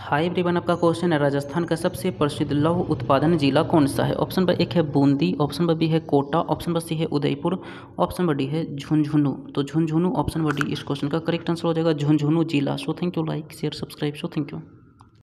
High everyone, आपका question है राजस्थान का सबसे प्रसिद्ध लौह उत्पादन जिला कौन सा है। ऑप्शन नंबर 1 है बूंदी, ऑप्शन नंबर बी है कोटा, ऑप्शन नंबर सी है उदयपुर, ऑप्शन नंबर डी है झुंझुनू। तो झुंझुनू ऑप्शन नंबर डी इस क्वेश्चन का करेक्ट आंसर हो जाएगा, झुंझुनू जिला। So thank you, like share subscribe. So thank you.